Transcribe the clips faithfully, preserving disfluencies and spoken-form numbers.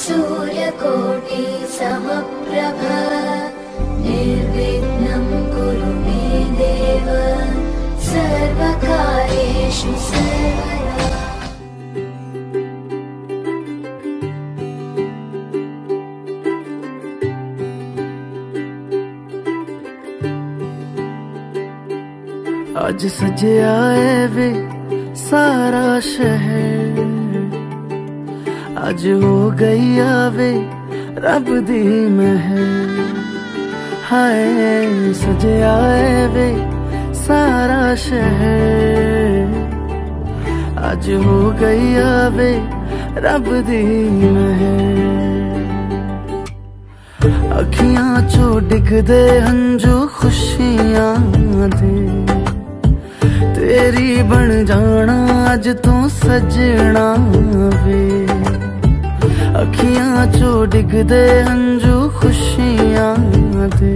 सूर्यकोटि समप्रभ निर्विघ्नं कुरु मे देव सर्वकार्येषु सर्वदा। आज सजया है वे सारा शहर, आज हो गई आवे रब दी महर। हाय सजया है वे सारा शहर, आज हो गई आवे रब दी महर। अखियां चो डिगदे हंजू खुशियां दे, तेरी बन जाना अज तू सजना वे। अखियां चो डिगदे हंजू खुशियां दे,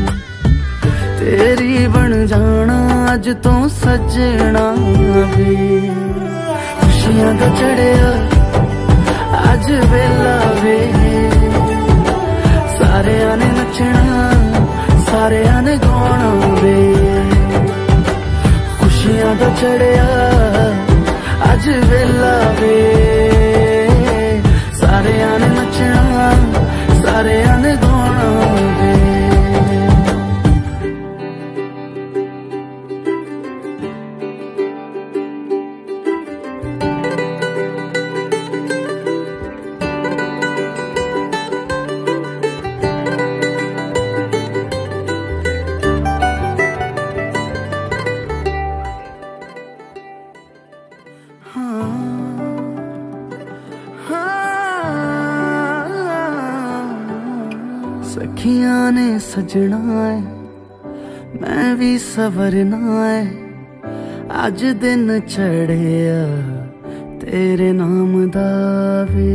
तेरी बन जाना अज तू सजना वे। खुशियां दा चढ़िया अज वेला वे, सारेयां ने नचना सारेयां ने गाना वे। खुशियां दा चढ़िया अज वेला वे, सारेयां ने नचना सारेयां ने गाना वे। सखियां ने सजना है मैं भी सवरना है, अज दिन चढ़िया तेरे नाम दा वे।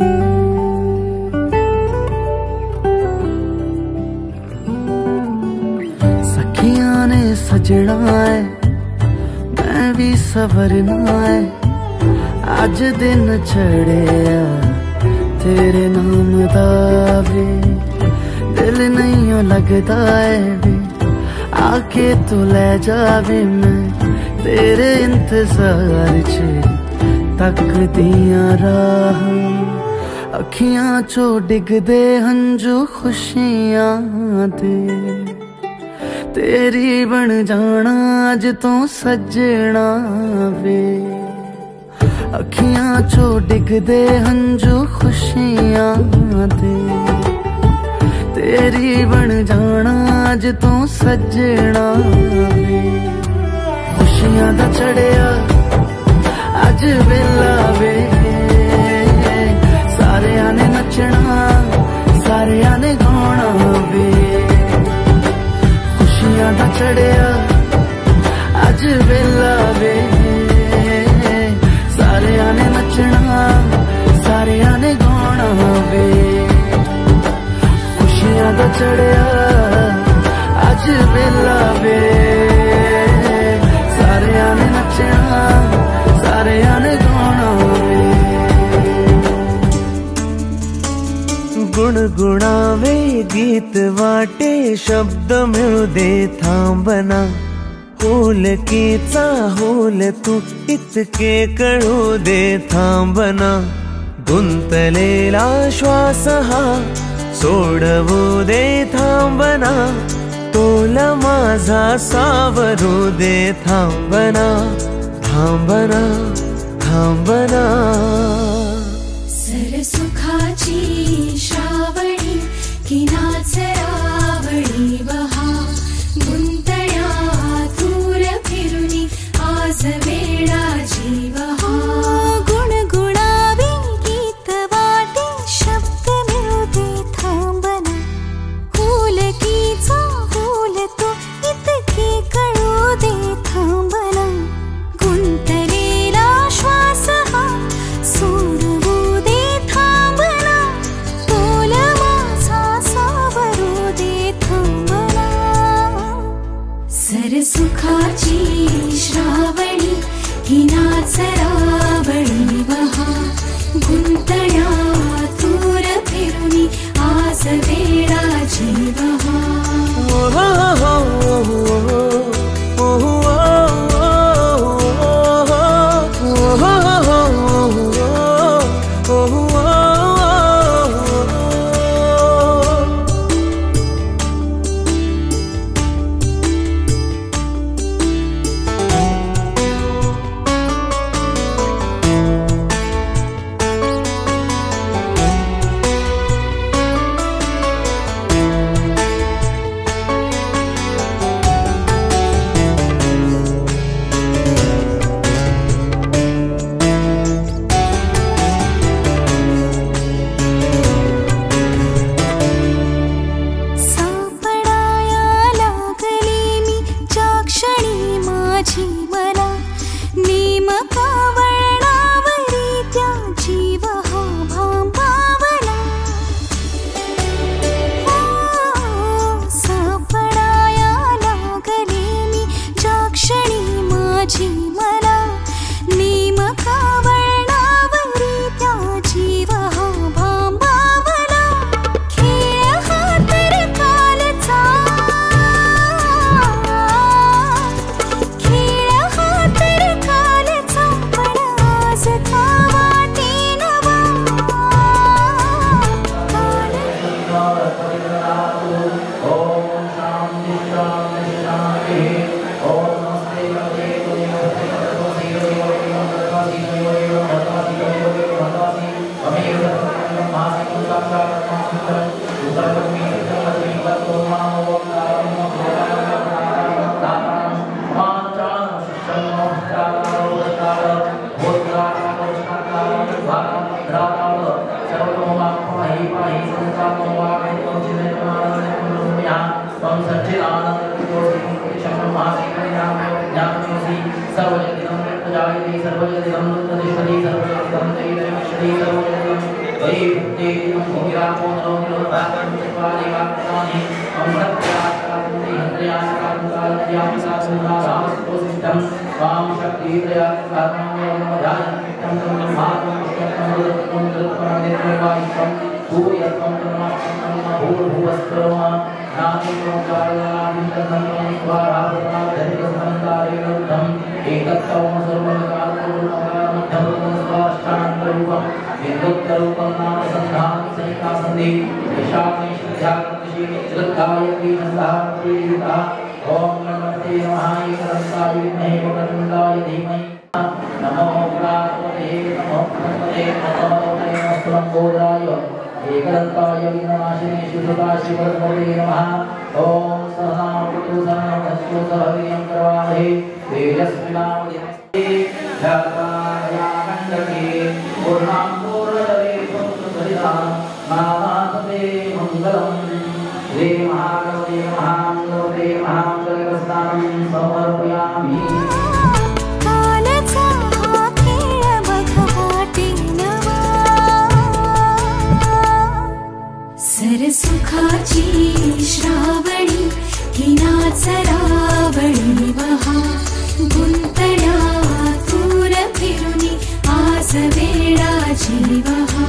सखियां ने सजना है मैं भी सवरना है, अज दिन चढ़िया तेरे नाम दा वे। दिल नहीं लगता है वे आके तू ले जावे, मैं तेरे इंतजार च तकदियां राह। अखियां चो डिगदे हंजू खुशियां दे, तेरी बन जाना अज तू सजना वे। अखियां चो डिगदे हंजू खुशियां दे, तेरी बन जाना अज तू सजना वे। खुशियां दा चढ़िया अज वेला वे, सारेयां ने नचना सारेयां ने गाना वे। खुशियां दा चढ़िया अज वेला वे, सारेयां ने नचना सारेयां ने गाना वे। खुशियां दा चढ़िया अज वेला वे, सारेयां ने नचना सारेयां ने गाना वे। गुणगुणावे गीत वाटे शब्द मिळूदे थांबना, होलकीचा होल तू इतके कळू दे थांबना। गुंतलेला श्वास हा सोडवू दे थांबना, तोल माझा सावरू दे थांबना थांबना थांबना। सरसुखाची श्रावणी किनाचरावळी बहा, गुंतया दूर फिरुनी आज वेळा जीवहा। गुणगुणावे गीत वाटे शब्द मिळू दे थांबना, होलकीचा होल तो इतके कळू दे थांबना। गुंतलेला श्वास हा सोडवू दे थांबना, तोल माझा सावरू दे थांबना। सरसुखाची श्रावणी किनाचरावळी बहा, गुंतया दूर आसवेळा जीव सुखाची श्रावणी हिनाच रावणी वहा गुंतल्या दूर फिरुनी आज वेळा जीवहा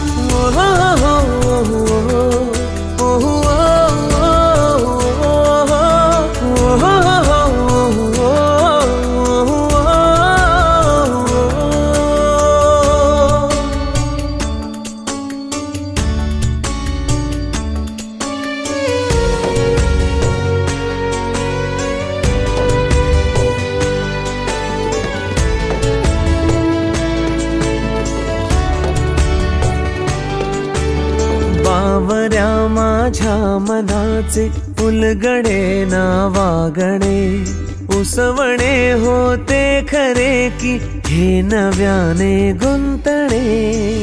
माझ्या मनाचे उलगडे ना वागणे उसवणे होते खरे की हे नव्याने गुंतणे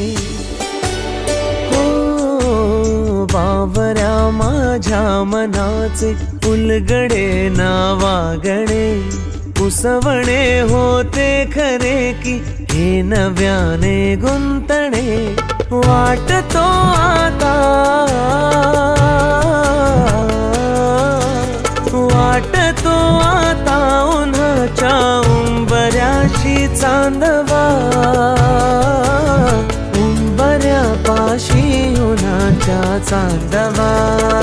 हो बावऱ्या माझ्या मनाचे उलगडे ना वागणे उसवणे होते खरे की हे नव्याने गुंतणे वाटतो आता वाटतो आता उन्हाच्या उंबऱ्याशी चांदवा उंबऱ्यापाशी उन्हाच्या आयुष्याचा चांदवा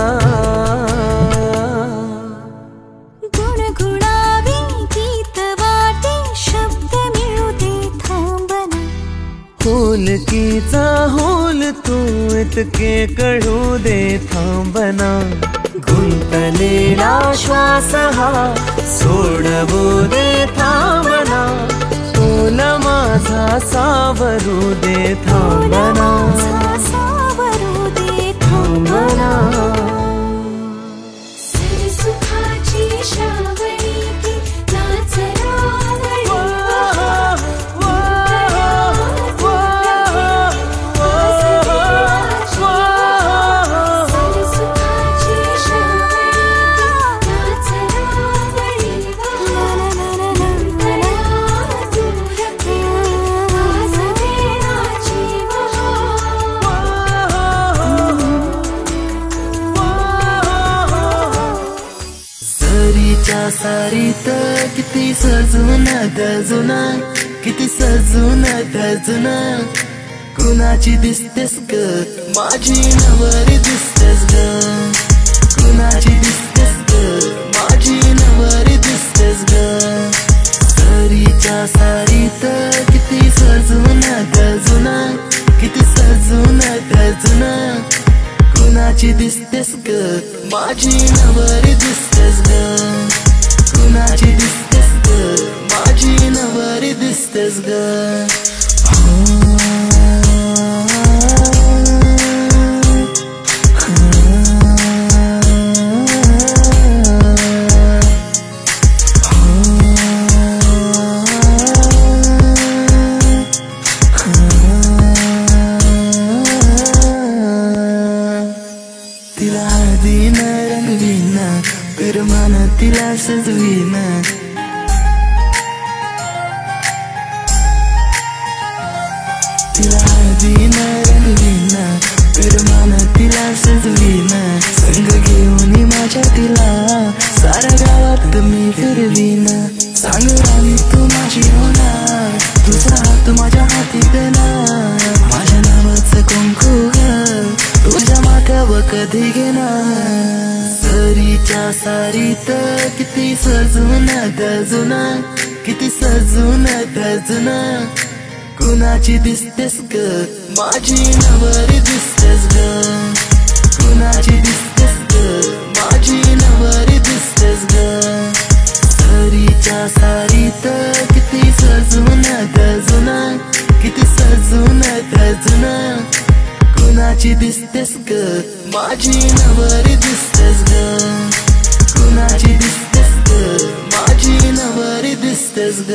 गुणगुणावी गीत वाटे शब्द मिळू दे थांबना होलकीचा होल तू इतके कळू दे थांबना गुंतलेला श्वास हा सोडवू दे थांबना तोल माझा सावरू दे थांबना सावरू दे थांबना सुखाची श्रावणी की नाच रावळी सारीत किती सजून गजुना किती सजून गजुना कुणाची दिसतेस ग माझी नवरी दिसतेस ग कुणाची दिसतेस ग माझी नवरी दिसतेस ग सरीच्या सारीत किती सजून गजुना किती सजून गजुना कुणाची दिसतेस ग माझी नवरी दिसतेस ग कुणाची दिसतेस ग माझी नवरी दिसतेस ग तिला हळदीन रंगवीन पिरमान तिला सजवीन तिला हळदीन रंगवीन पिरमान तिला सजवीन संग घेऊन माझ्या तिला साऱ्या गावात मी फिरवीन सांग राणी तू माझी होणार तुझा हात माझ्या हाती देणार माझ्या नावाचं कुंकू ग तुझ्या माथ्यावर कधी घेणार सरीच्या सारीत किती सजून गजुना किती सजून गजुना कुणाची दिसतेस ग माझी नवरी दिसतेस ग कुणाची दिसतेस ग माझी नवरी दिसतेस ग सरीच्या सारीत किती सजून गजुना किती सजून गजुना कुणाची दिसतेस ग माझी नवरी दिसतेस ग कुणाची दिसतेस ग माझी नवरी दिसतेस ग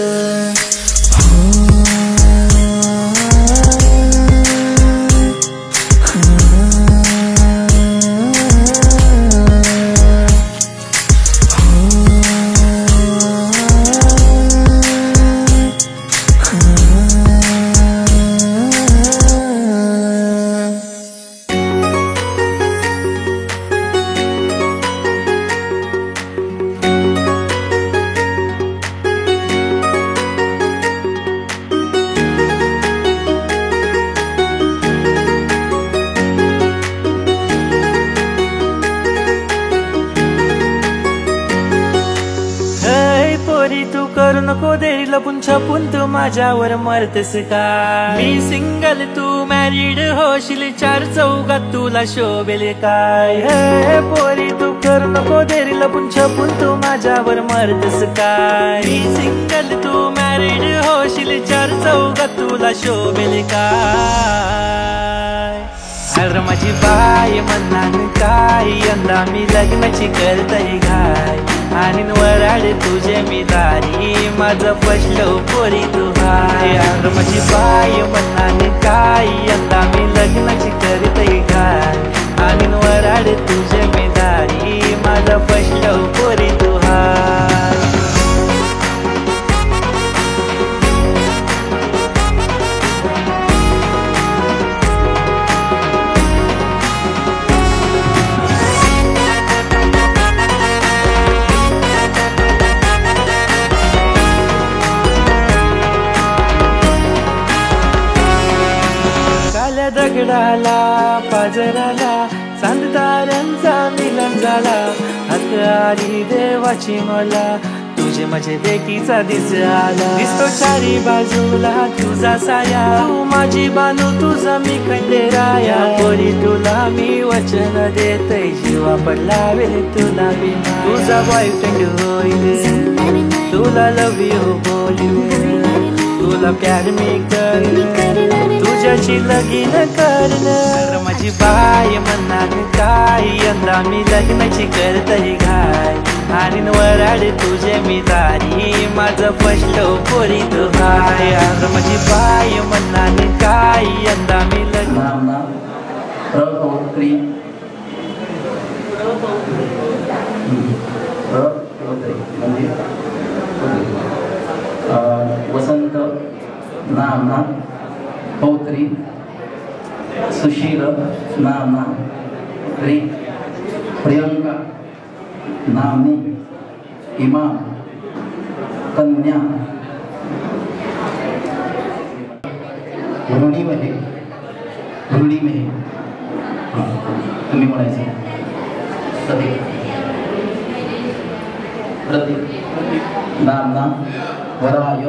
करू नको देरी लपून छपून तू माझ्यावर मरतेस का मी सिंगल तू मॅरिड होशील चार चौकात तुला शोभेल काय हे पोरी तू करू नको देरी लपून छपून तू माझ्यावर मरतेस काय मी सिंगल तू मॅरिड होशील चार चौकात तुला शोभेल काय अरे माझी बाय म्हणणार काय यंदा मी लग्नाची करतय घाय आणि वराड तुझे मी दारी माझं पशलो पोरी तू हाय अरे माझी बाय म्हणणार काय यंदा मी लग्नाची करतय घाय आणि वराड तुझे मी दारी माझं पशलो पोरी तू हाय दगडाला पाजराला चांद ताऱ्यांचा मिलन झाला हक आली देवाची मला तुझे माझे देखीचा दिस आला दिसतो चारी बाजूला तुझा साया तू माझी बानू तुझा मी खंडेराया पोरी तुला मी वचन देतय जीवा पडला वेळ तुला बिना तुझा बॉयफ्रेंड होईल तुला लव यू बोलील तुला प्यार मी कर तुझ्याशी लगीन करणार माझी बाय म्हणणार काय यंदा मी लग्नाची करतही घाय आणि वराड तुझे मी दारी माझं फसलो पोरी तू हाय माझी बाय म्हणणार काय यंदा मी लग्न वसंत नामना पौत्री सुशील नामना री प्रियंका नामनी इमाम कन्या ऋणी मध्ये ऋणी में तुम्ही म्हणायचं प्रतीक प्रतीक नामना वराय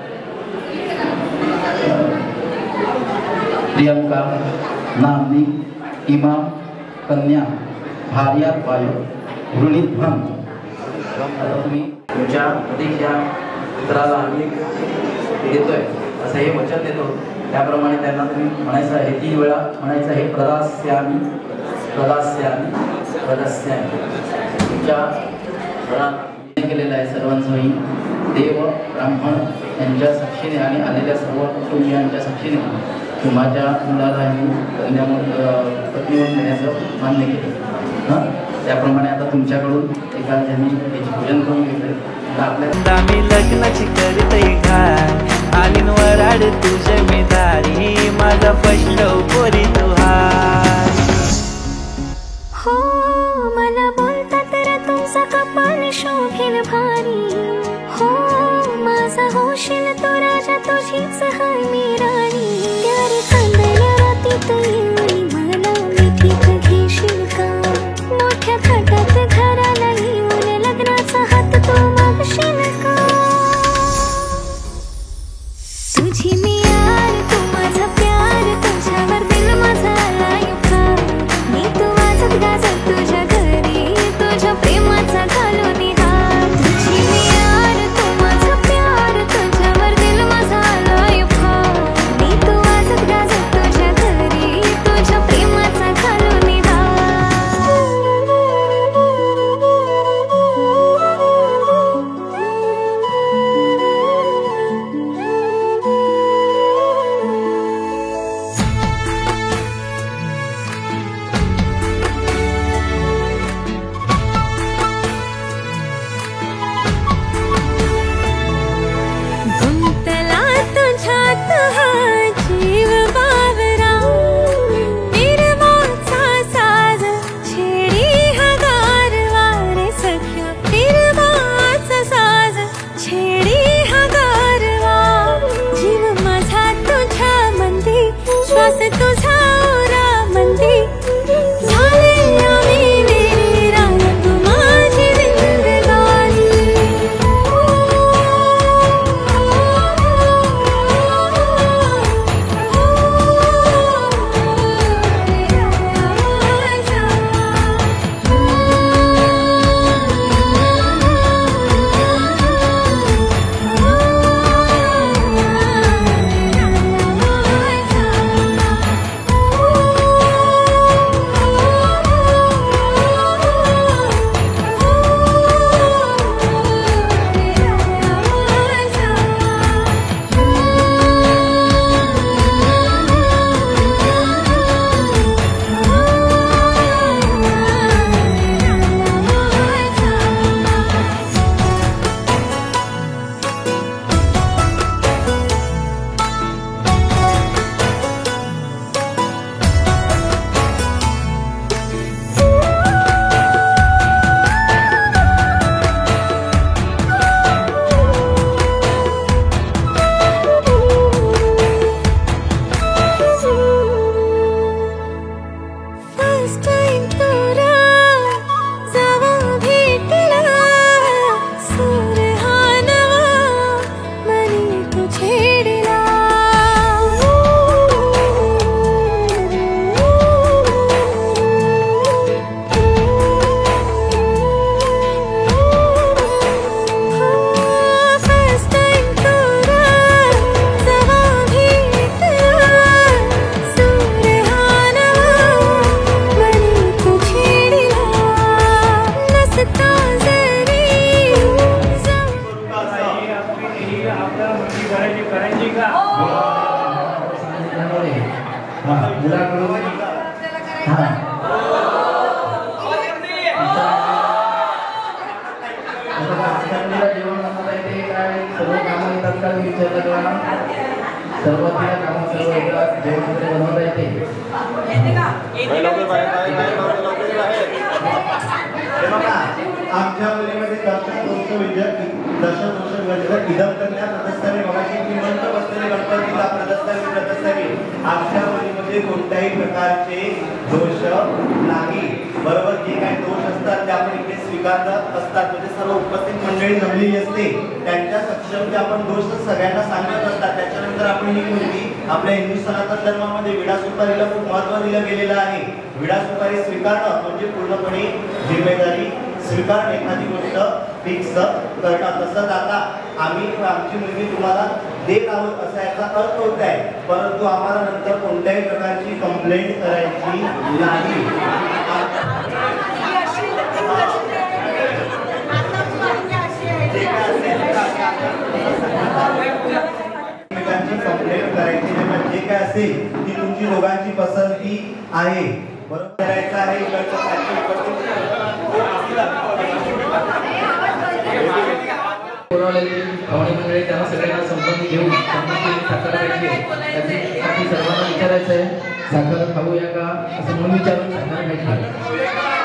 प्रियंका नामनी इमाम कन्या भार्या वायू ऋणित भ्रम आता तुम्ही तुमच्या प्रतीक्षा मित्राला आम्ही देतोय असं हे वचन देतो त्याप्रमाणे त्यांना तुम्ही म्हणायचं आहे तीन वेळा म्हणायचं आहे प्रदास्यामी प्रदास्यामी प्रदास्यामी तुमच्या घरात केलेलं आहे सर्वांचंही देव ब्राह्मण यांच्या साक्षीने आणि आलेल्या सर्व कुटुंबियांच्या साक्षीने तुम्हाच्या मुलालाही कन्या पत्नी म्हणून देण्याचं मान्य केलं हां त्याप्रमाणे आता तुमच्याकडून एका ज्यांनी याची पूजन करून घेतलं आपल्या मी लग्नाची करतही घाय आणि वराड तुझे मी दारी माझा फसलो पोरी तू हाय हो मला बोलता तर तुमचा कपाल शोभेल भारी हो माझा होशील तो राजा तुझीच हाय मी राणी त्यारे चांदण्या रातीत येऊन मला मिठीत घेशील का मोठ्या थाटात घराला येऊन लग्नाचा हात तो मागशील का तुझी मी यार तू माझा प्यार तुझ्यावर दिल माझा आलाय फार मी तू वाजत गाजत तुझ्या घरी तुझ्या प्रेमाचा घालून हार तुझी मी यार तू माझा प्यार तुझ्यावर दिल माझा आलाय फार मी तू वाजत गाजत तुझ्या घरी तुझ्या प्रेमाचा घालून गुंतला तुझ्यात हा जीव बावरा पिरवाचा साज छेडी हा गारवा रे सख्या पिरवाचा साज छेडी हा गारवा जीव माझा तुझ्या मंदी श्वास तुझा ओरा मंदी झाले आम्ही मेरी राणी तू माझी जिंदगानी मुलाकडून हा जेवण बनवता येते काय सर्व कामं येतात का विचारलं तेव्हा सर्व तिला कामं सर्व येतात जेवण वगैरे बनवता येते आमच्या मुलीमध्ये दर्शनदोष विद्यार्थी दर्शनदोष विद्यार्थी इदम कन्या प्रदस्थानी मगाशी श्रीमंत बसलेले गणपतीला प्रदस्थानी प्रदस्थानी आमच्या मुलीमध्ये कोणत्याही प्रकारचे दोष नाही बरोबर जे काही दोष असतात ते आपण इथे स्वीकारत असतात म्हणजे सर्व उपस्थित मंडळी जमलेली असते त्यांच्या सक्षमते आपण दोष सगळ्यांना सांगत असतात त्याच्यानंतर आपण ही मुलगी आपल्या हिंदू सनातन धर्मामध्ये विडा सुपारीला खूप महत्त्व दिलं गेलेलं आहे विडा सुपारी स्वीकारणं म्हणजे पूर्णपणे जिम्मेदारी स्वीकारणं एखादी गोष्ट फिक्स करणं तसंच आता आम्ही आमची मुलगी तुम्हाला देत आहोत असा याचा अर्थ होत आहे परंतु आम्हाला नंतर कोणत्याही प्रकारची कंप्लेंट करायची नाही कंप्लेंट करायची जे काय असेल ती तुमची दोघांची पसंती आहे बरोबर करायचं आहे बोलावलेली पाहुणे मंडळी त्यांना सगळ्यांना संबंधी घेऊन साखर खायची त्यासाठी सर्वांना विचारायचं आहे साखर खाऊया का असं म्हणून विचारून साखर खायची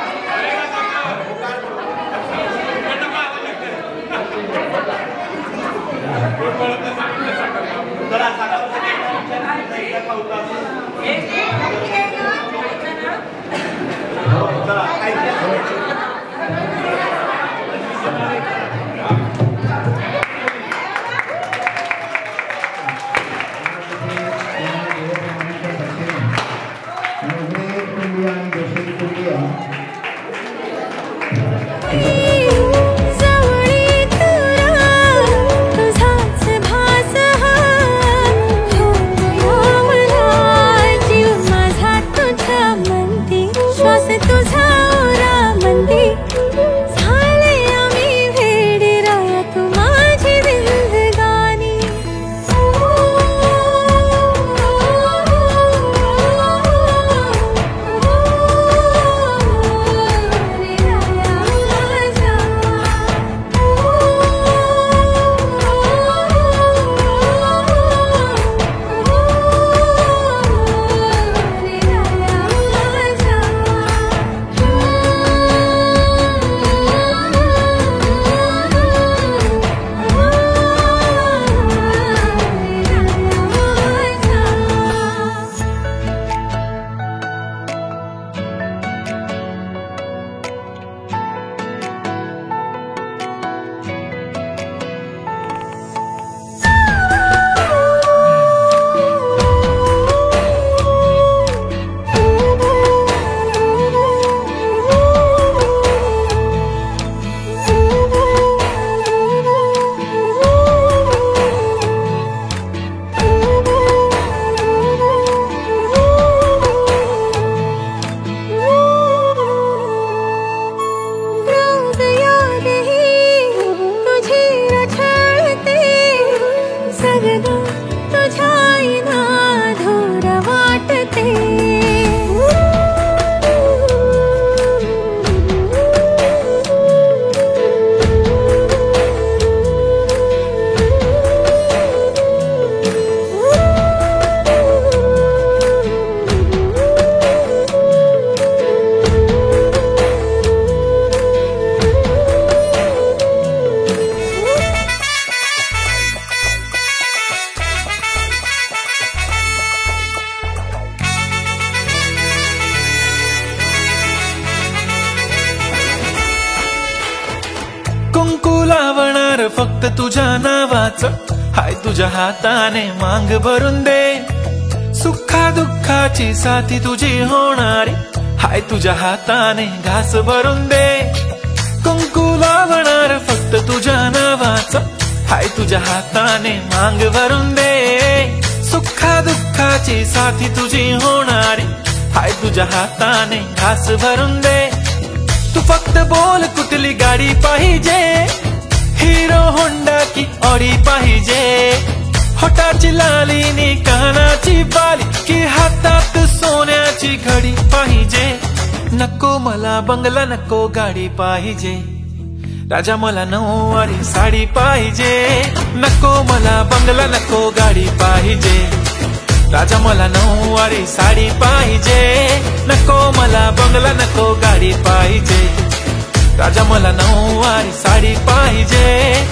फक्त तुझ्या नावाचं हाय तुझ्या हाताने मांग भरून दे सुखा दुःखाची साथी तुझी होणारी हाय तुझ्या हाताने घास भरून दे कुंकू लावणार फक्त तुझ्या नावाचं हाय तुझ्या हाताने मांग भरून दे सुखा दुःखाची साथी तुझी होणारी हाय तुझ्या हाताने घास भरून दे तू फक्त बोल कुठली गाडी पाहिजे हिरो होंडा की ऑडी पाहिजे होटाची लाली नी कानाची बाली की हातात सोन नको मला बंगला नको गाडी पाहिजे, राजा मला नऊवारी साडी पाहिजे. नको मला बंगला नको गाडी पाहिजे, राजा मला नऊवारी साडी पाहिजे. नको मला बंगला नको गाडी पाहिजे, राजा मला नऊवारी साडी पाहिजे.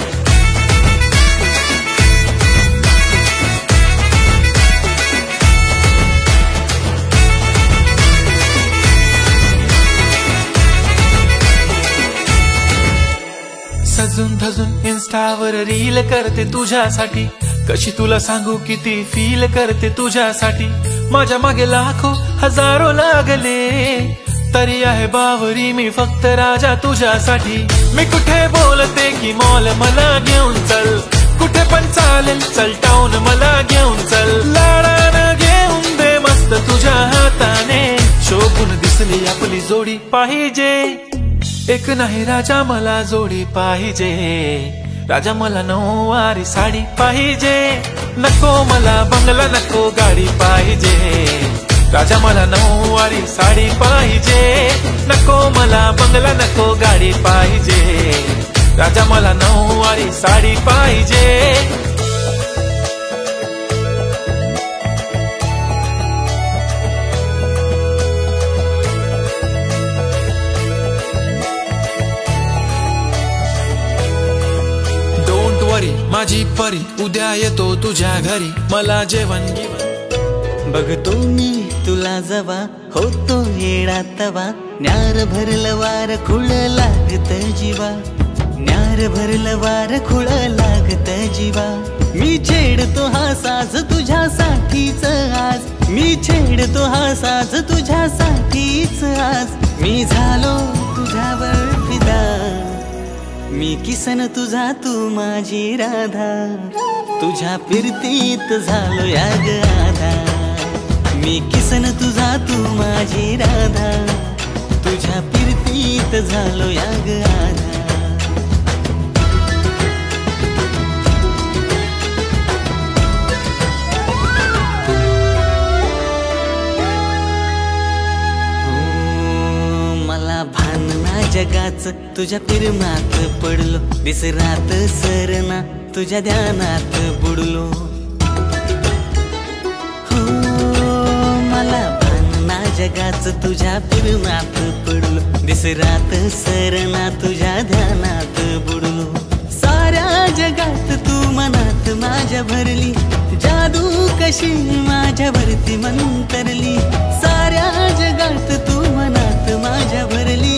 सजून धजून इन्स्टावर रील करते तुझ्यासाठी, कशी तुला सांगू किती फील करते तुझ्यासाठी. माझ्या मागे लाखो हजारो लागले, तरी आहे बावरी मी फक्त राजा तुझ्यासाठी. मी कुठे बोलते की मॉल मला घेऊन चल, कुठे पण चालेल चल टाऊन मला घेऊन चल. लाडानं घेऊन दे मस्त तुझ्या हाताने, शोभून दिसली आपली जोडी पाहिजे. एक नाही राजा मला जोडी पाहिजे, राजा मला नऊवारी साडी पाहिजे. नको मला बंगला नको गाडी पाहिजे, राजा मला नऊवारी साडी पाहिजे. नको मला बंगला नको गाडी पाहिजे, राजा मला नऊवारी साडी पाहिजे. माझी परी उद्या येतो तुझ्या घरी, मला जेवण घेऊन. बघतो मी तुला जवा होतो येडा तवा, न्यार भरलं वार खुळ लागत जीवा, न्यार भरलं वार खुळ लागत जीवा. मी छेडतो हा साज तुझ्यासाठीच आज, मी छेडतो हा साज तुझ्यासाठीच आज. मी झालो तुझ्यावर फिदा, मी किसन तुझा तू माझी राधा, तुझ्या फिरतीत झालो या ग आधा. मी किसन तुझा तू माझी राधा, तुझ्या फिरतीत झालो या ग आधा. जगाच तुझ्या प्रेमात पडलो, दिसरात सरना तुझ्या ध्यानात बुडलो. हो मला भानना जगाच तुझ्या प्रेमात पडलो, दिसरात सरना तुझ्या ध्यानात बुडलो. साऱ्या जगात तू मनात माझ्या भरली, जादू कशी माझ्यावरती मंतरली. साऱ्या जगात तू मनात माझ्या भरली,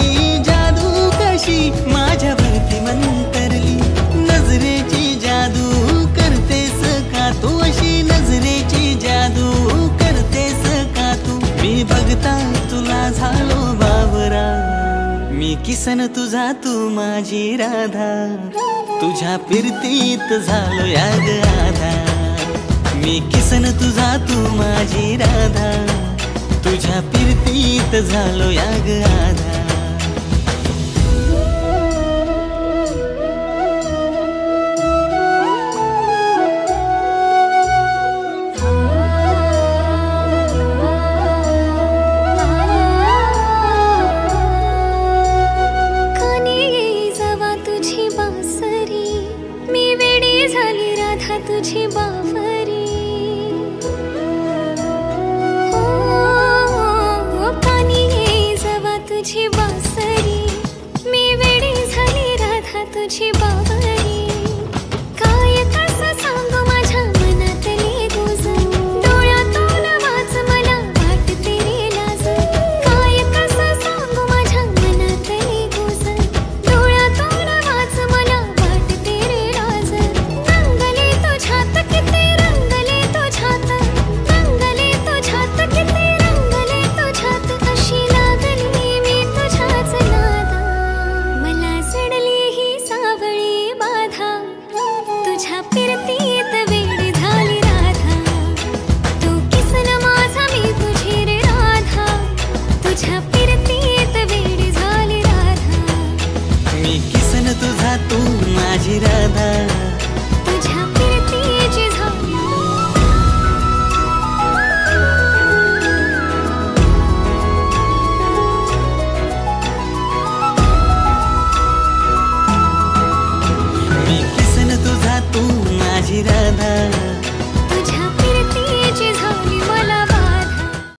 माझ्यावरती मंतरली. नजरेची जादू करतेस का तू, अशी नजरेची जादू करतेस का तू. मी बघता तुला झालो बावरा, मी किसन तुझा तू माझी राधा, तुझ्या फिरतीत झालो या ग आधा. मी किसन तुझा तू माझी राधा, तुझ्या फिरतीत झालो या ग आधा.